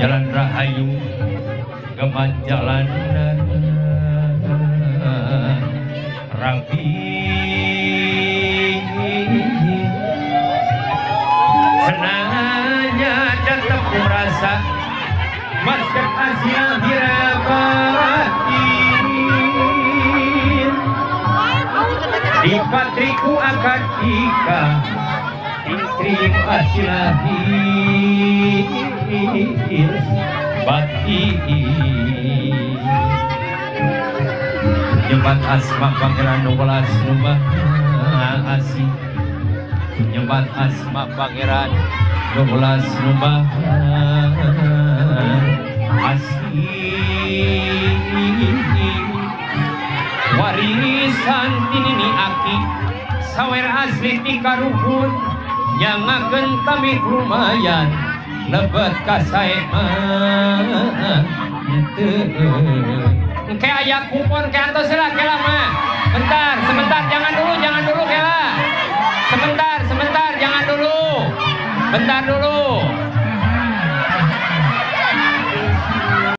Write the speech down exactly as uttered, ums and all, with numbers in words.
Jalan Rahayu Geman jalan Rapi senanya datang merasa Masjid Asia Hirabatin di patriku akad ika Intrim asilahir batin Nyebat asma pangeran nuwelas numah asih Nyebat asma pangeran nuwelas numah asih warisan tinini aki sawer asli tika ruhun nyangakeun tamih lumayan lebet kasaean engke aya kupon ke antos lah kela mah bentar sebentar jangan dulu jangan dulu kela sebentar sebentar jangan dulu bentar dulu